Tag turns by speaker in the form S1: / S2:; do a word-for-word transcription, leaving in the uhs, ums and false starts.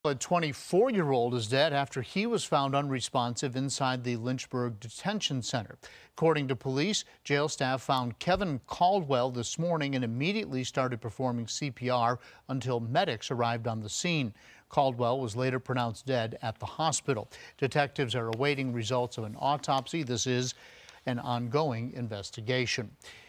S1: A twenty-four-year-old is dead after he was found unresponsive inside the Lynchburg Detention Center. According to police, jail staff found Kevin Caldwell this morning and immediately started performing C P R until medics arrived on the scene. Caldwell was later pronounced dead at the hospital. Detectives are awaiting results of an autopsy. This is an ongoing investigation.